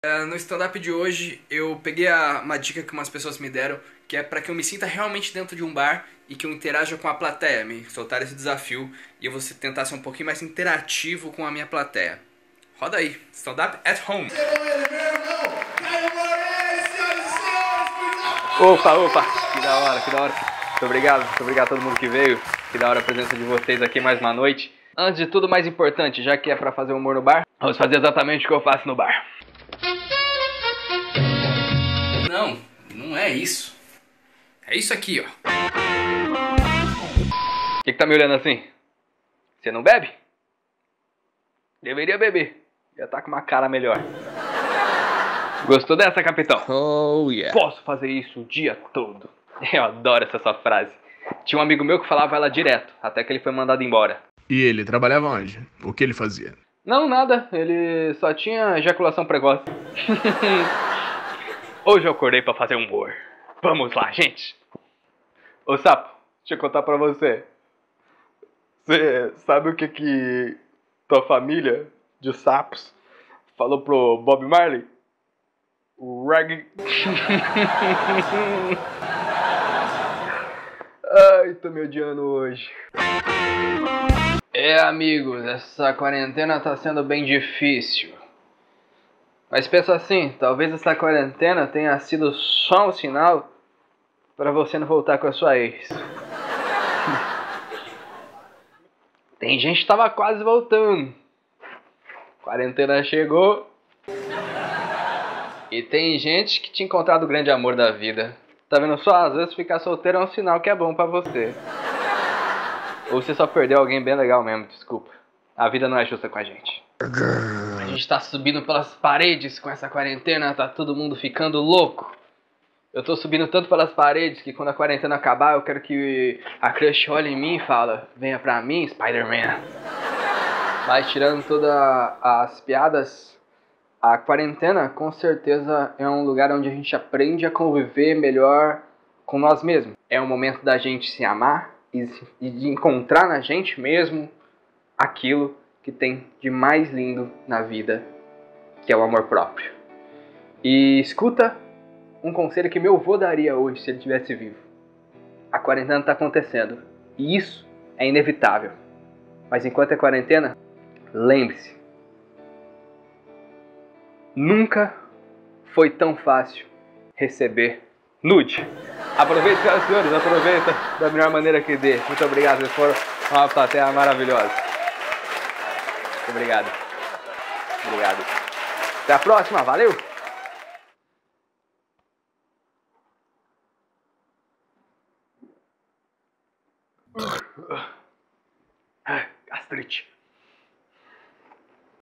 No stand-up de hoje, eu peguei uma dica que umas pessoas me deram, que é pra que eu me sinta realmente dentro de um bar e que eu interaja com a plateia, me soltar esse desafio e eu vou tentar ser um pouquinho mais interativo com a minha plateia. Roda aí, stand-up at home. Opa, que da hora. Muito obrigado a todo mundo que veio. Que da hora a presença de vocês aqui mais uma noite. Antes de tudo, mais importante, já que é pra fazer humor no bar, vamos fazer exatamente o que eu faço no bar. Não é isso. É isso aqui, ó. O que tá me olhando assim? Você não bebe? Deveria beber. Já tá com uma cara melhor. Gostou dessa, capitão? Oh, yeah. Posso fazer isso o dia todo. Eu adoro essa sua frase. Tinha um amigo meu que falava ela direto, até que ele foi mandado embora. E ele trabalhava onde? O que ele fazia? Não, nada. Ele só tinha ejaculação precoce. Hoje eu acordei pra fazer humor. Vamos lá, gente. Ô, Sapo, deixa eu contar pra você. Você sabe o que tua família de sapos falou pro Bob Marley? O reggae. Ai, tô me odiando hoje. Amigos, essa quarentena tá sendo bem difícil. Mas pensa assim, talvez essa quarentena tenha sido só um sinal pra você não voltar com a sua ex. Tem gente que tava quase voltando. Quarentena chegou. E tem gente que tinha encontrado o grande amor da vida. Tá vendo só? Às vezes ficar solteiro é um sinal que é bom pra você. Ou você só perdeu alguém bem legal mesmo, desculpa. A vida não é justa com a gente. A gente tá subindo pelas paredes com essa quarentena, tá todo mundo ficando louco. Eu tô subindo tanto pelas paredes que quando a quarentena acabar eu quero que a crush olhe em mim e fala: venha pra mim, Spider-Man. Mas tirando todas as piadas, a quarentena com certeza é um lugar onde a gente aprende a conviver melhor com nós mesmos. É um momento da gente se amar e de encontrar na gente mesmo aquilo que tem de mais lindo na vida, que é o amor próprio. E escuta um conselho que meu avô daria hoje se ele estivesse vivo. A quarentena está acontecendo e isso é inevitável. Mas enquanto é quarentena, lembre-se, nunca foi tão fácil receber nude. Aproveita, senhoras e senhores, aproveita da melhor maneira que dê. Muito obrigado, vocês foram uma plateia maravilhosa. Muito obrigado. Até a próxima, valeu! Gastrite.